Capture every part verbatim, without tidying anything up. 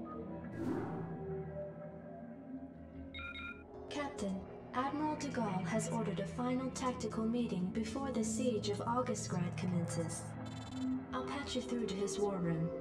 Captain, Admiral de Gaulle has ordered a final tactical meeting before the siege of Augustgrad commences. I'll patch you through to his war room.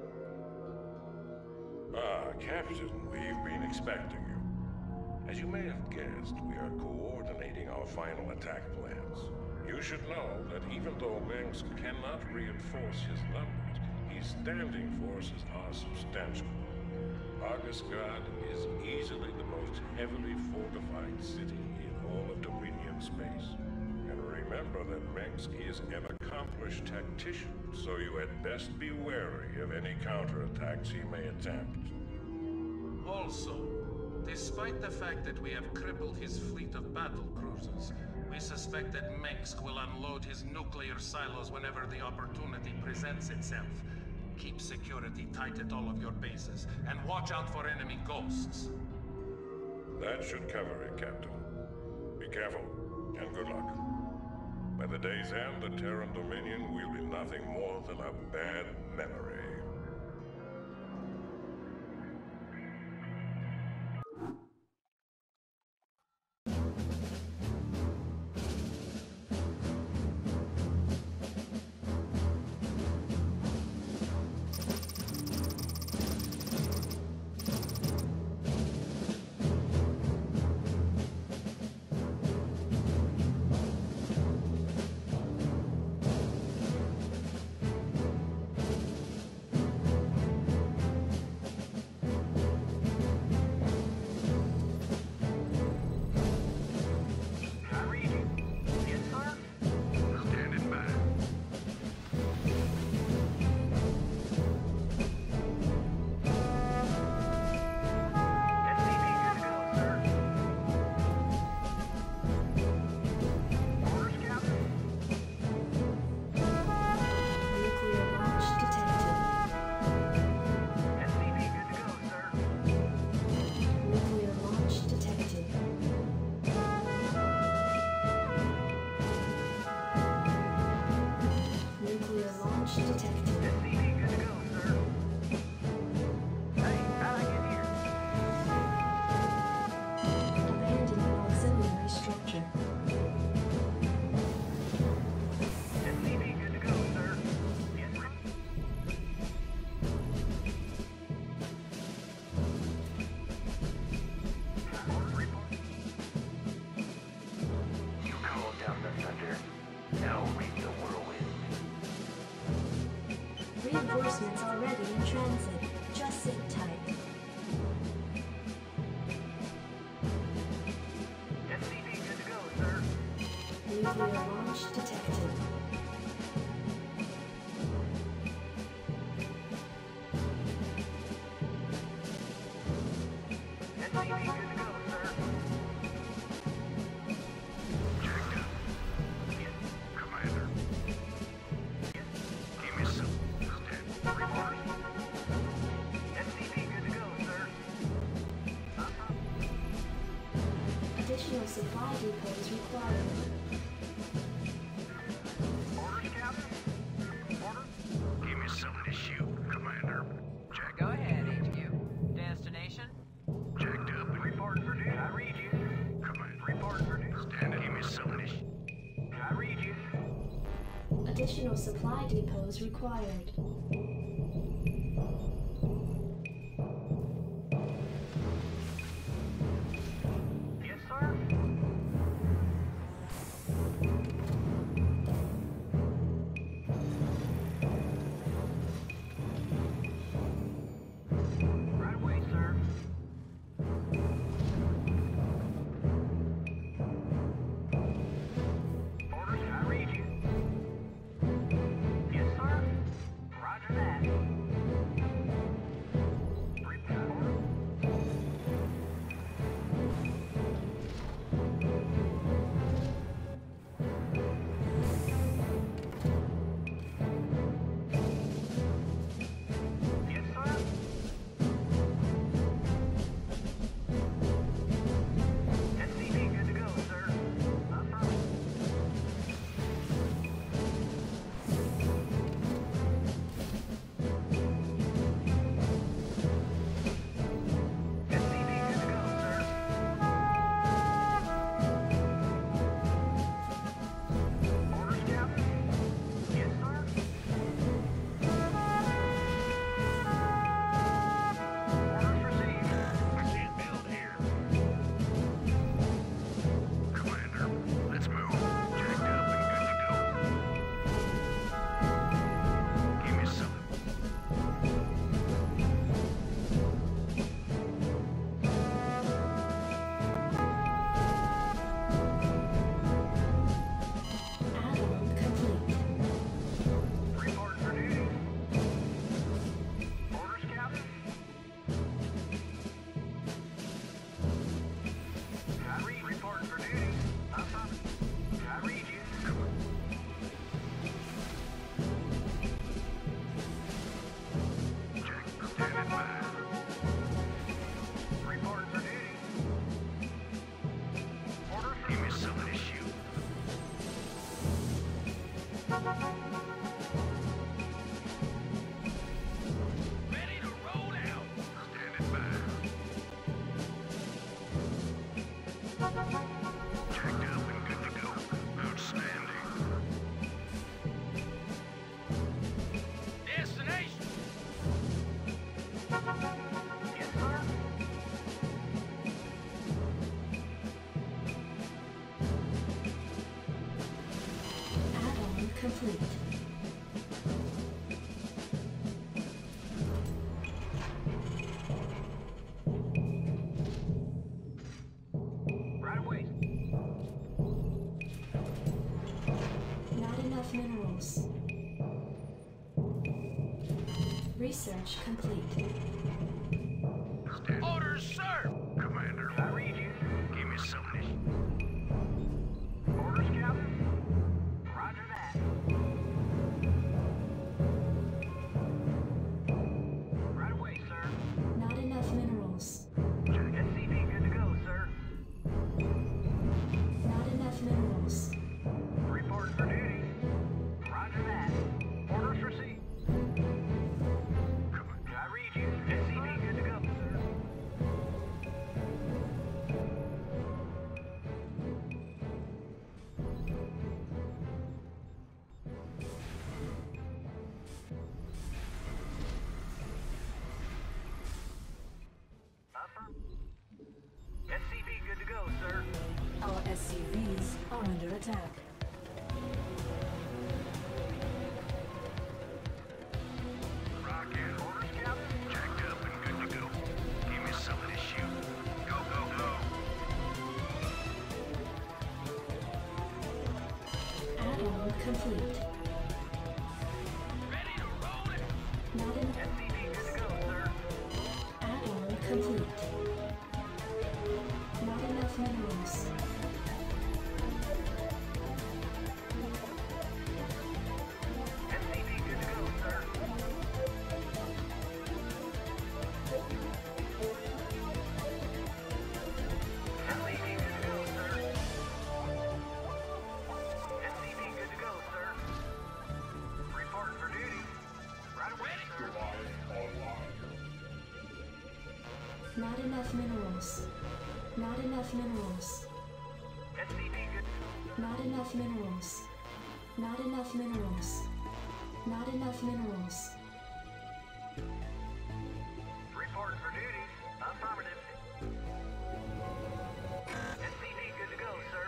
Ah, Captain, we've been expecting you. As you may have guessed, we are coordinating our final attack plans. You should know that even though Mengsk cannot reinforce his numbers, his standing forces are substantial. Augustgrad is easily the most heavily fortified city in all of Dominion space. And remember that Mengsk is an accomplished tactician, so you had best be wary of any counterattacks he may attempt. Also, despite the fact that we have crippled his fleet of battle cruisers, we suspect that Mengsk will unload his nuclear silos whenever the opportunity presents itself. Keep security tight at all of your bases, and watch out for enemy ghosts. That should cover it, Captain. Be careful, and good luck. By the day's end, the Terran Dominion will be nothing more than a bad memory. Reinforcements already in transit. Just sit tight. S C V good to go, sir. Nuclear launch detected. S C V good to go, sir. Checked up. Yes. Commander. Yes. Give me some. Stand. Report. S C V good to go, sir. Uh-huh. Additional supply depots required. Orders, Captain. Order. Give me something to shoot, Commander. Check. Go ahead, H Q. Destination? Checked up and Report for duty. I read you. Commander. Report for duty. Stand. Give me something to shoot. I read you. Additional supply depots required. Yes, sir. Right away, sir. Orders, I read you. Yes, sir. Roger that. Ready to roll out. Standing by. Jacked up and good to go. Outstanding. Destination. Yes, sir. Add-on complete. Right away. Not enough minerals. Research complete. Stand. Orders, sir. Commander. I read you. Give me something. Orders, Captain. Roger that. Right away, sir. Not enough minerals. S C V good to go, sir. Not enough minerals. Report for duty. Roger that. Orders received. I read you. S C V good to go, sir. Affirm. S C V good to go, sir. Our S C Vs are under attack. Rockin'. Orders, Captain. Jacked up and good to go. Give me some of this shoot. Go, go, go. Add-on complete. Ready to roll it. Not enough. S C V good to go, sir. Add-on complete. Not enough minerals. S C V good to go, sir. S C V good to go, sir. S C V good to go, sir. Report for duty. Right away, sir. Not enough minerals. Not enough minerals. S C V good. Not enough minerals. Not enough minerals. Not enough minerals. Report for duty. Affirmative. S C V good to go, sir.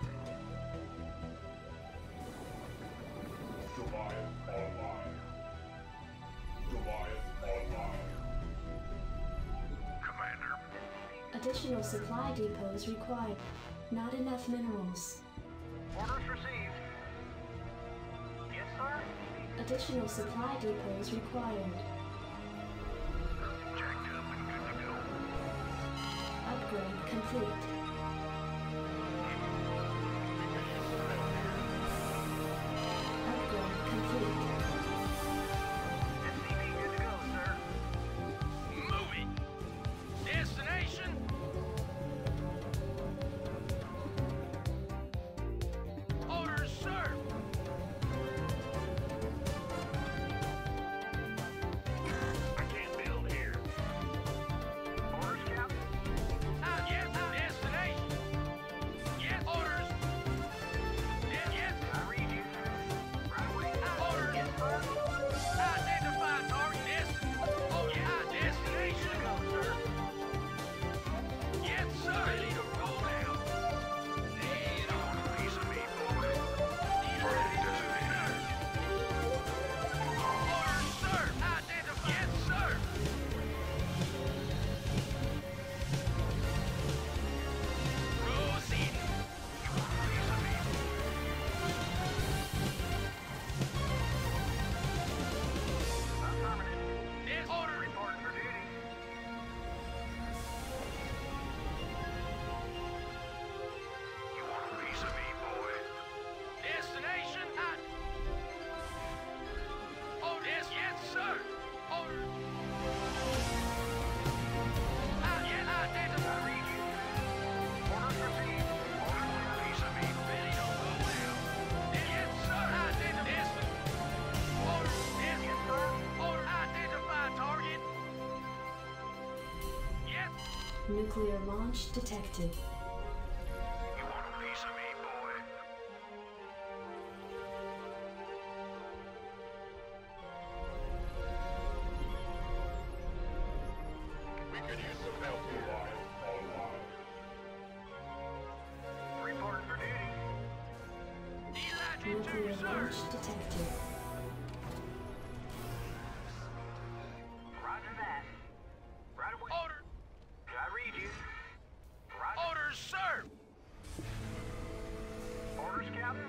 Goliath online. Goliath online. Commander. Additional supply depots required. Not enough minerals. Orders received. Yes, sir. Additional supply depots required. Jacked up and good to go. Upgrade complete. Upgrade complete. S C V good to go, sir. Moving. Destination. Orders, sir. I can't build here. Orders, Captain. Ah, yes, destination. Nuclear launch detected. You want a piece of me, boy? We could use some help alive. Reporting for duty. Nuclear launch detected. Roger that. Right away. Order! Did I read you? Roger. Orders, sir! Orders, Captain?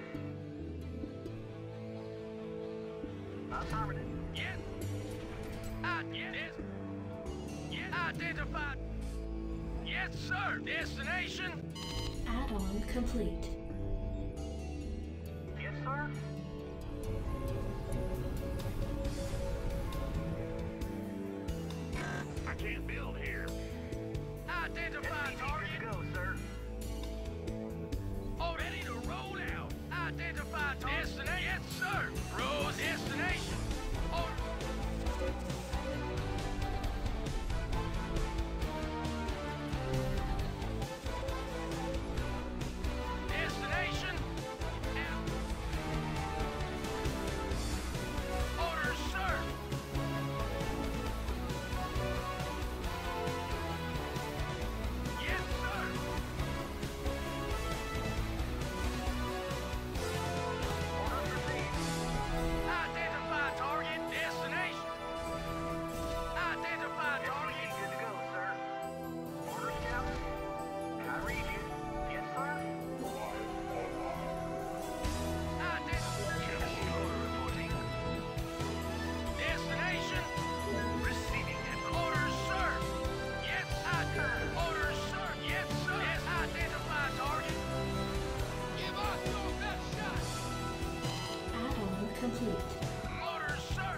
Affirmative. Yes. I yes. Yes. Identified. Yes, sir. Destination. Add-on complete. Yes, sir. I can't build here. Identified Good target. to go, sir. All ready to roll out. Identified target. Destination. Yes, sir. Rose destination. Order. Destination. Out. Orders, sir. Yes, sir. Orders received. Identify target. Destination. Identify target. Good to go, sir. Orders, Captain? Did I read you? Yes, sir. Identify. Reporting. Destination. Receiving and Orders, sir. Yes, I Orders, sir. Yes, sir. Yes, identify target. Give us your best shot. Add-on complete. Orders, sir.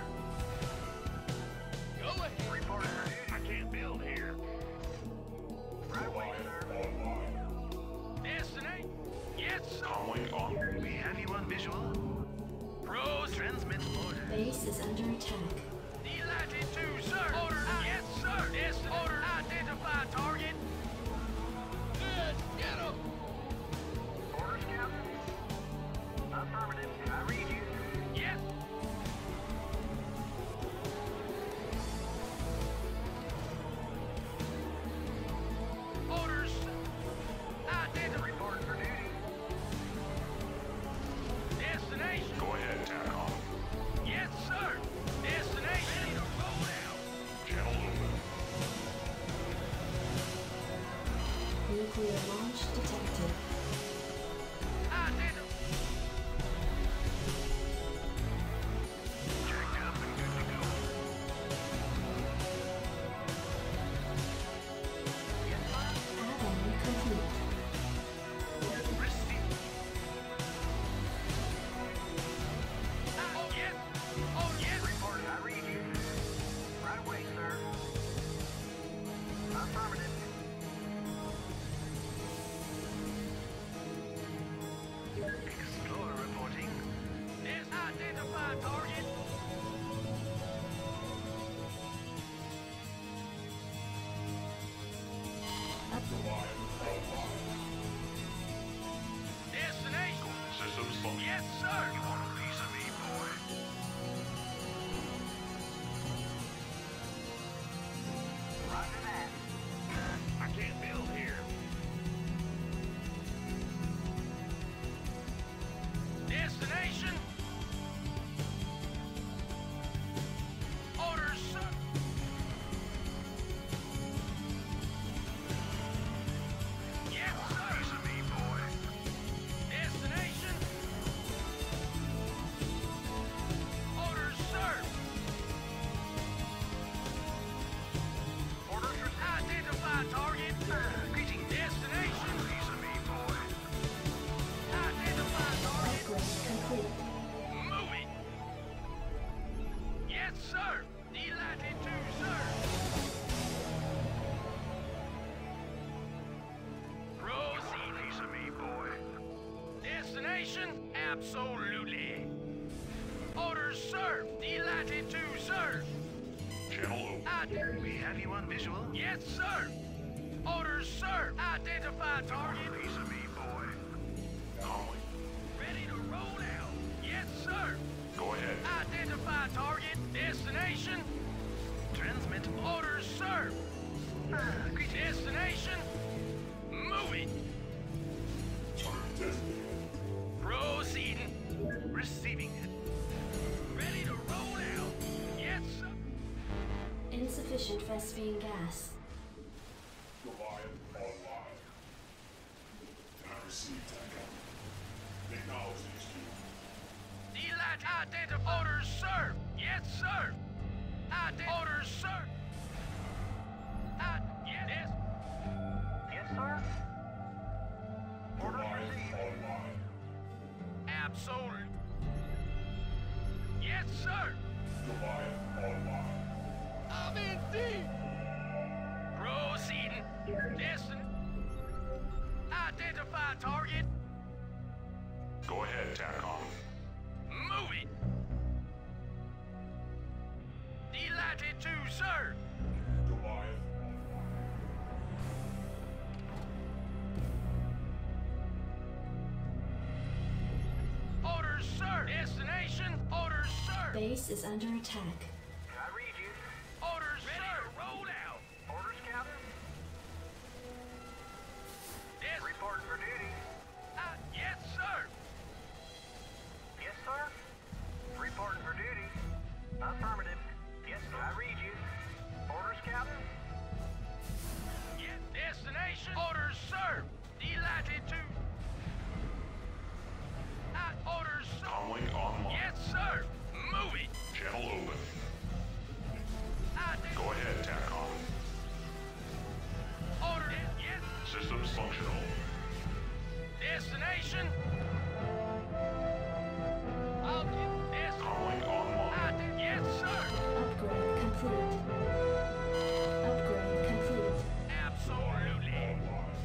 Go ahead. Reporting for duty. I can't build here. Right away, sir. Destination. Yes, sir. Conway on. We have you on visual. Rose. Transmit order. Base is under attack. Delighted to, sir. Orders. Yes, sir. Destin. Order. Identify target. Good. Get him. Orders, Captain? Affirmative. Did I read you? Yes. Orders. Identify. Reporting for duty. Destination. Go ahead, TACOM. Yes, sir. Destination. Ready to roll out. Channel open. Nuclear launch detected. Identify. Jacked up and good to go. Yes, sir. Add-on complete. Receive. Oh, yes. Oh, yes. Reporting. I read you. Right away, sir. Affirmative. Explorer reporting. This identified target. Destination. Systems function. Yes, sir. You want a piece of me, boy? Roger that. I can't build here. Destination. Orders, sir. Yes, Piece sir. of me, boy. Destination. Orders, sir. Orders received. Identify target. Greeting. Destination. Piece of me, boy. Identify target. Upgrade complete. Moving. Yes, sir. Delighted to, sir. Proceed. Piece of me, boy. Destination? Absolutely. Orders, sir. Delighted to, sir. Channel open. I We have you on visual. Yes, sir. Orders, sir! Identify target! Piece of me, boy. Conley, Ready to roll out! Yes, sir! go ahead. Identify target! Destination! Transmit. Orders, sir! Ah, greetings. Destination! Moving! Proceeding! Receiving it. Ready to roll out! Yes, sir! Insufficient Vespene gas. Goliath online. Can I receive TACOM? Acknowledge the exchange. Delight identify orders, sir! Yes, sir! Ident orders, sir! I yes, yes. Yes, sir. Orders Goliath received. online. Absolutely. Yes, sir! Goliath online. I'm in deep! Proceeding. Destin. Identify target. Go ahead, TACOM. Moving. Delighted to, sir! Goliath. Orders, sir! Destination! Orders, sir! Base is under attack. I read you. Orders, ready sir! To roll out! Orders, Captain. Yes, Reporting for duty. uh, yes, sir! Yes, sir. Reporting for duty. Affirmative. Yes, sir. I read you. Orders, Captain. Yes, destination! Orders, sir! Delighted to... Uh, orders, sir! Conley online. Yes, sir! Moving! Channel open. Ident Go ahead, TACOM. Order, yes! Systems functional. Destination! I'll give this... Conley online. Ident yes, sir! Upgrade complete. Upgrade complete. Absolutely!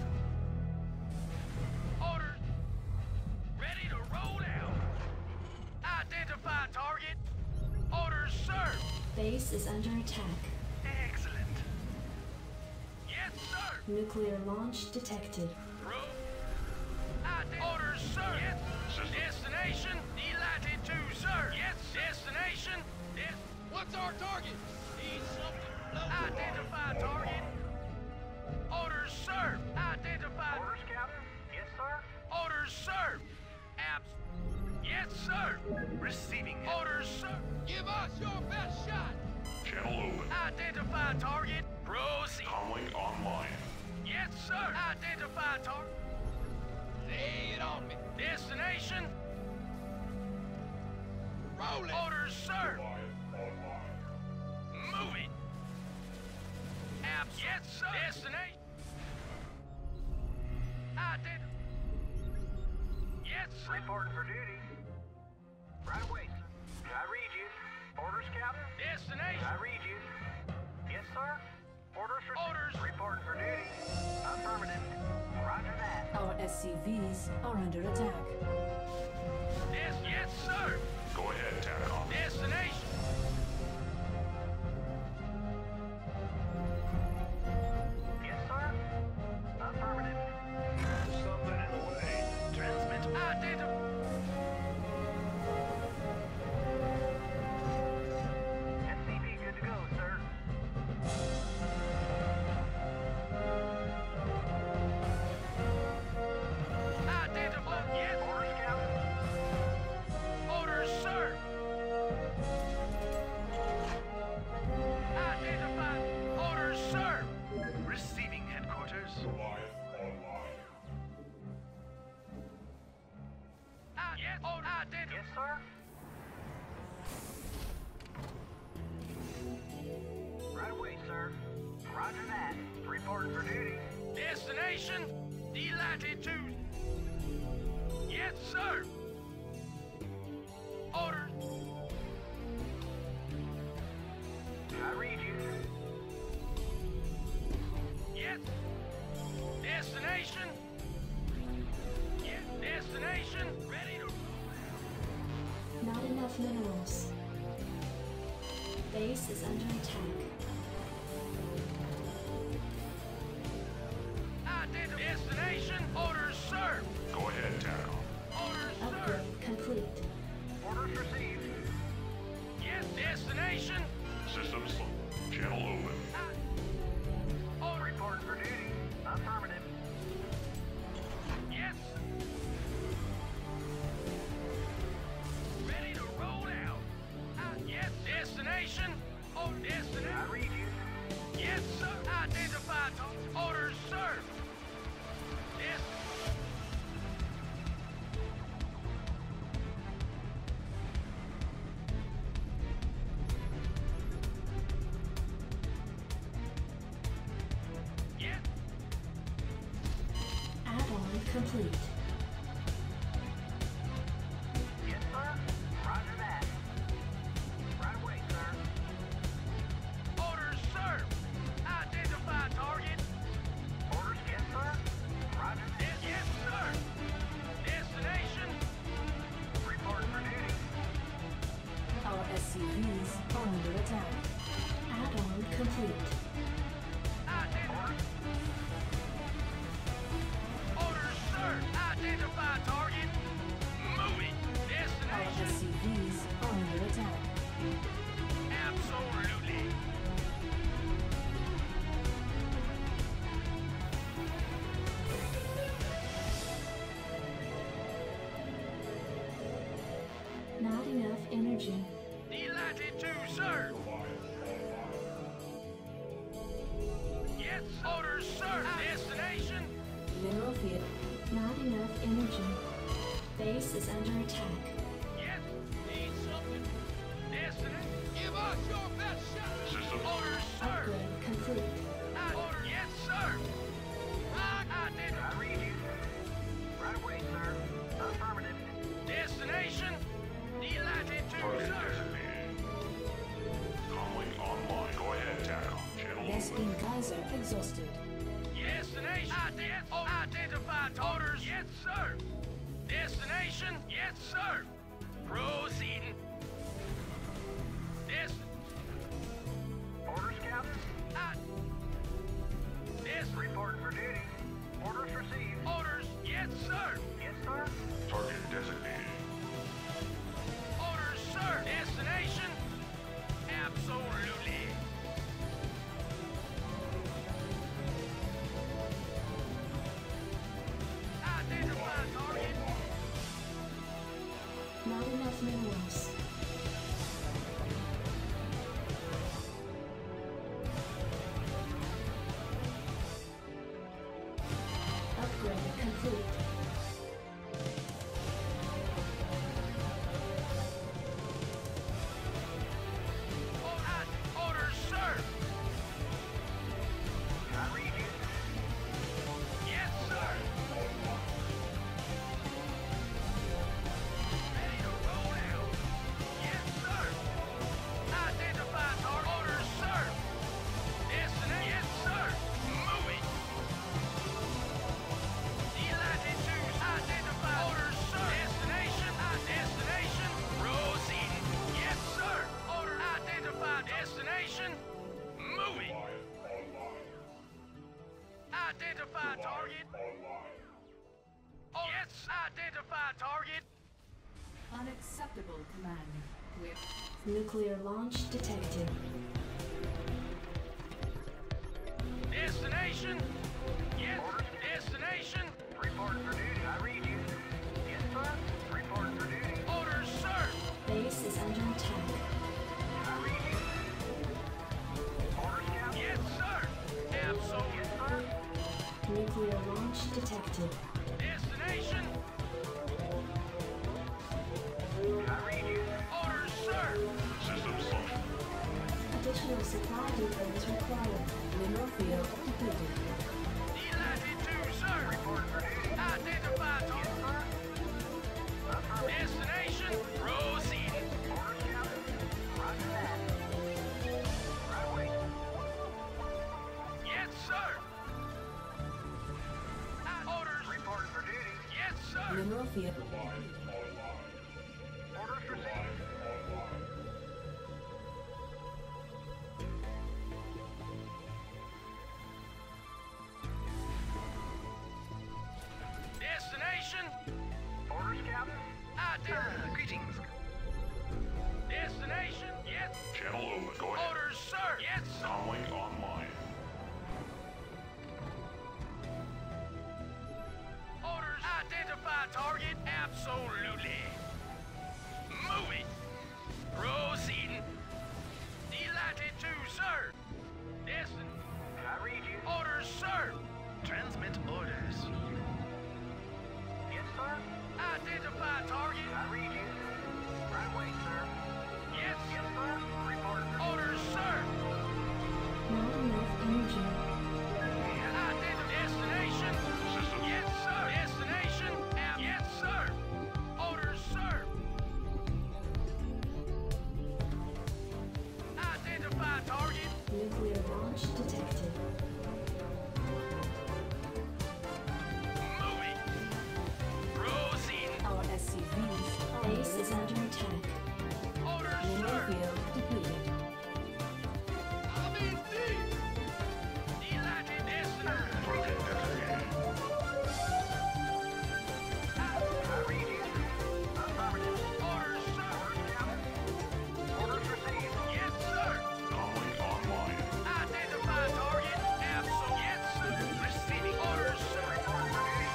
Orders! Ready to roll out! Identify target! Orders, sir! Base is under attack. Excellent. Yes, sir! Nuclear launch detected. Bro! Ident orders, sir! Yes! System. Destination! Delighted to, sir! Yes! Destination! Yes! What's our target? Need something? Identify target! Orders, sir! Identify... Orders, Captain. Yes, sir. Orders, sir! Abs... Yes, sir! Receiving it. Orders, sir! Give us your best shot! Channel open. Identify target! Proceed! Conley online. Yes, sir! Identify target! Lay it on me! Destination! Rolling! Orders, sir! Goliath online. Moving! Abs... Yes, sir! Destination! Ident... Yes, sir! Reporting for duty. Right away, sir. I read you. Orders, Captain. Destination! I read you. Yes, sir. Orders for Orders. Reporting for duty. Affirmative. Roger that. Our S C Vs are under attack. Yes, yes, sir! Go ahead, TACOM. Destination! Yes, sir. Affirmative. Something in the way. Transmit. Identify... S C V good to go, sir. Identify... Yes! Orders, Captain. Orders, sir! Identify... Orders, sir! Receiving headquarters. Goliath online. I... Yes! Oh, identify... Yes, sir. Right away, sir. Roger that. Reporting for duty. Destination... Delighted to... Yes, sir! Orders... I read you. Yes! Destination... Yes, destination... Ready to... Not enough minerals. Base is under attack. Destination? Systems, channel open. Order. Reporting for duty. Affirmative. Yes. Ready to roll out. Uh, yes. Destination? Oh, destination. I read you. Yes, sir. Identify to orders, sir. Yes. Yes. Add-on complete. Yes, sir. Roger that. Right away, sir. Orders, sir. Identify target. Orders, yes, sir. Roger that. Yes, yes, sir. Destination. Reporting for duty. Our S C Vs are under attack. Add-on complete. Identify. Orders, sir. Identify target. Moving. Our Destination. S C Vs are under attack. Absolutely. Not enough energy. Delighted to, sir. Yes, orders, sir. Destination. Mineral field. Not enough energy. Base is under attack. Yes. Need something. Destination. Give us your best shot. Systems. Orders, sir. Upgrade complete. I order. Yes, sir. I, I did. I read you. Right away, sir. Affirmative. Destination. Delighted to, Target sir. designated. Comlink online. Go ahead, tackle. Channel open. Bespin Kaiser exhausted. Destination. Ident oh, identify orders. Yes, sir. Destination. Yes, sir. Proceeding. Des. Orders, Captain. I. Des. Reporting for duty. Orders received. Orders. Yes, sir. Yes, sir. Target designated. Orders, sir. Destination. Absolutely. Identify target. Not enough minerals. Upgrade complete. Oh, I, orders, sir. I read you. Yes, sir. Ready to roll out. Yes, sir. Identify our orders, sir. Destination. Yes, sir. Moving. Delighted to identify orders, sir. Destination. Uh, destination. Proceeding. Yes, sir. Order identified. Destination. Moving. Identify target. Oh, yes. Identify target. Unacceptable command. We're Nuclear launch detected. Destination. Yes. Destination. Reporting for duty. I read you. Yes, sir. Reporting for duty. Orders, sir. Base is under attack. I read you. Orders, Captain. Yes, sir. Absolutely. Yes, sir. Nuclear launch detected. Destination. I read you. Orders, sir. Systems function. Additional supply depots required. mineral field depleted. Delighted to, sir. Reporting for duty. Identify Yes, target. sir. Affirmative. Destination. Proceeding. Orders, Captain. Roger that. Right away. Yes, sir. I orders. Reporting for duty. Yes, sir. Mineral field. Orders received. Destination. Orders, Captain. Identify. Greetings. Destination. Yes. Channel open. Go ahead. Orders, sir! Yes, sir! Comlink online. Orders, identify target, absolutely. Moving. Proceeding. Delighted to, sir. Destin. I read you. Orders, sir. Transmit orders. Yes, sir. Identify target. I read you. Right away, sir. Yes. Yes, sir. Reporting for Orders, sir. Not enough energy. Identify destination. System. Yes, sir. Destination. Ab- yes, sir. Orders, sir. Identify target. Nuclear launch detected. Moving. Proceeding. Our S C Vs are Base is under attack. Orders, mineral sir. field depleted. I'm in deep. Delighted destination. Target designated. I read you. Affirmative. Orders, sir. Orders, Captain. Orders received. Yes, sir. Comlink online. Identify target. Absol. Yes, sir. Receiving orders, sir. Reporting for duty.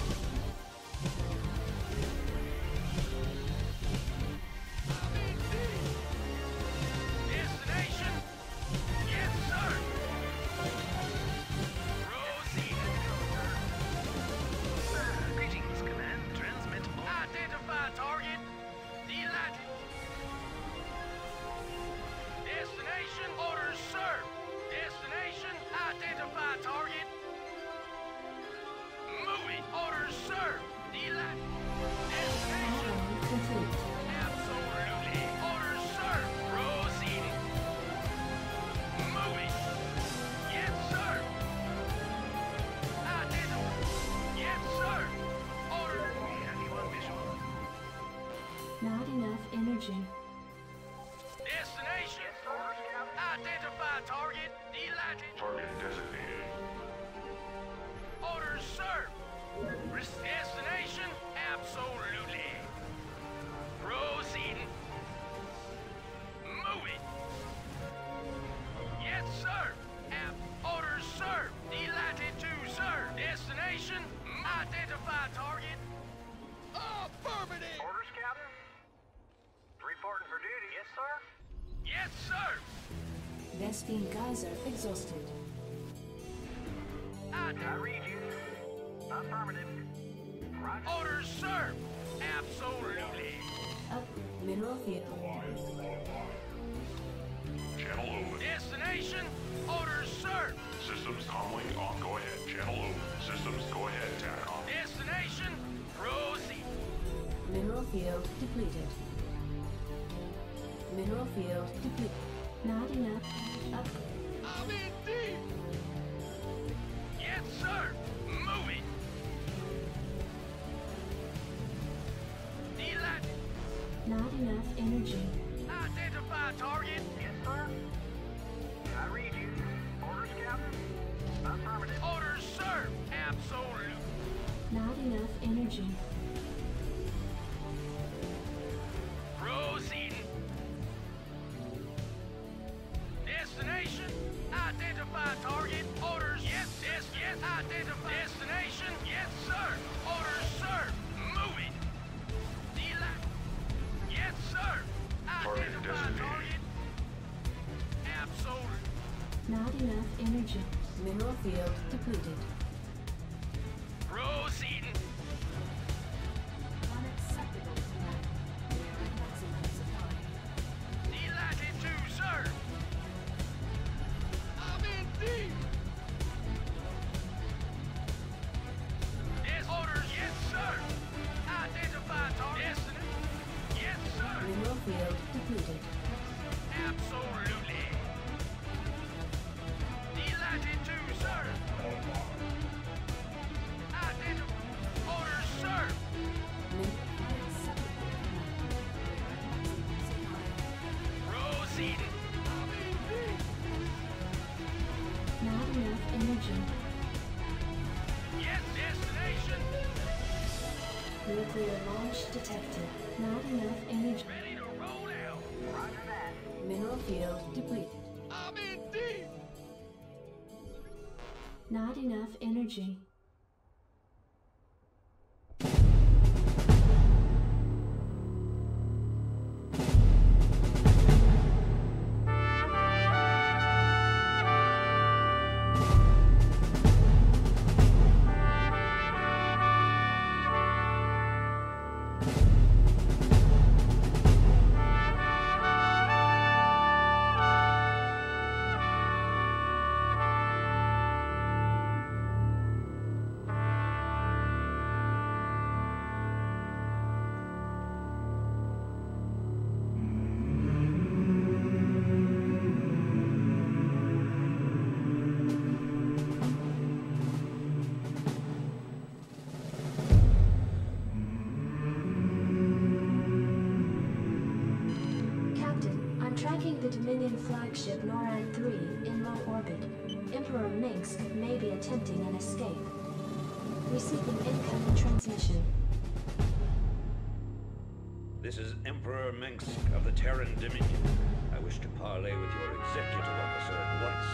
I'm in deep. Destination. Yes, sir. Proceeding. Greetings, command. Transmit orders. Identify target. Delighted. Destination. Orders, sir. Destination. Identify target. Moving. Orders, sir. Delighted. Destination. Add-on complete. Absolutely. Orders, sir. Proceeding. Moving. Yes, sir. Identify. Yes, sir. Order. We have you on visual. Not enough energy. Destination. Orders, Captain. Identify target. Delighted. Target designated. Orders, sir. Destination. Absolutely. Proceeding. Moving. Yes, sir. Ab- Orders, sir. Delighted to, sir. Destination. Identify target. Affirmative. Orders, Captain. Reporting for duty. Yes, sir. Yes, sir. Vespine geyser exhausted. I Ident- read you. Affirmative. Roger. Orders, sir. Absolutely. Up. Mineral field. Channel open. Destination. Orders, sir. Systems comlink on. Go ahead. Channel open. Systems go ahead. TACOM. Destination. Proceed. Mineral field depleted. Mineral field depleted. Not enough. Up. I'm in deep. Yes, sir. Moving. Delighted. Not enough energy. Identify target. Yes, sir. I read you. Orders, Captain. Affirmative. Orders, sir. Absolute. Not enough energy. Proceeding. Destination. Identify target. Orders. Yes, yes, yes. Identify destination. Yes, sir. Orders, sir. Moving. Delight. Yes, sir. Target Identify designated. target. Absolute. Not enough energy. Mineral field depleted. Proceeding. Unacceptable. Maximum supply. Delighted to, sir. I'm in deep. Yes, orders. Yes, sir. Identify target. Destiny. Yes, sir. Mineral field depleted. Absolutely. Delighted to, sir. Identify. Orders, sir. Min- Unacceptable. Maximum supply. Proceeding. I'm in deep. Not enough energy. Yes, destination. Nuclear launch detected. Not enough energy. Ready to roll out. Roger that. Mineral field depleted. I'm in deep! Not enough energy. The Dominion flagship NORAD three in low orbit. Emperor Minsk may be attempting an escape. Receiving incoming transmission. This is Emperor Minsk of the Terran Dominion. I wish to parley with your executive officer at once.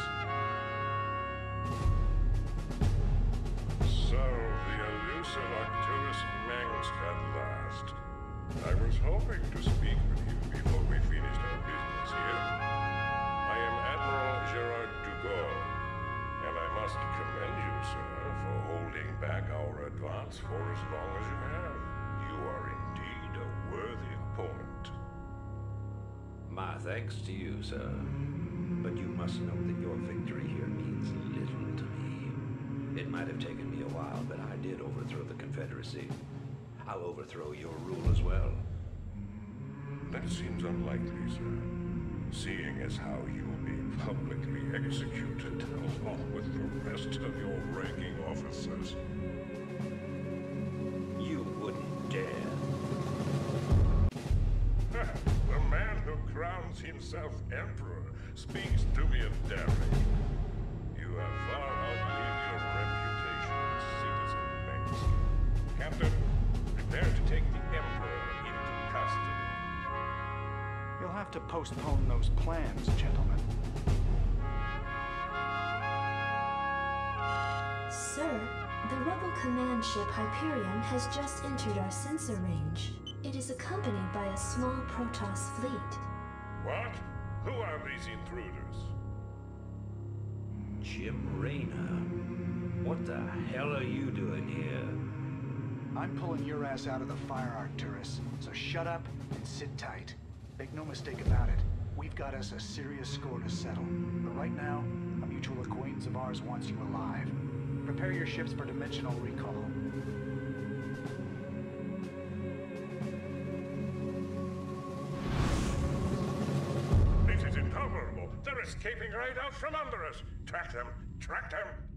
So, the elusive Arcturus Minsk at last. I was hoping to speak with you before we finished our business here. I am Admiral Gerard Dugard, and I must commend you, sir, for holding back our advance for as long as you have. You are indeed a worthy opponent. My thanks to you, sir. But you must know that your victory here means little to me. It might have taken me a while, but I did overthrow the Confederacy. I'll overthrow your rule as well. That seems unlikely, sir. Seeing as how you will be publicly executed along with the rest of your ranking officers. You wouldn't dare. The man who crowns himself emperor speaks to me of daring. You have far outlived your reputation as citizen Minsk. Captain, prepare to take the emperor into custody. You'll have to postpone those plans, gentlemen. Sir, the rebel command ship Hyperion has just entered our sensor range. It is accompanied by a small Protoss fleet. What? Who are these intruders? Jim Raynor. What the hell are you doing here? I'm pulling your ass out of the fire, Arcturus. So shut up and sit tight. Make no mistake about it. We've got us a serious score to settle. But right now, a mutual acquaintance of ours wants you alive. Prepare your ships for dimensional recall. This is intolerable. They're escaping right out from under us. Track them! Track them!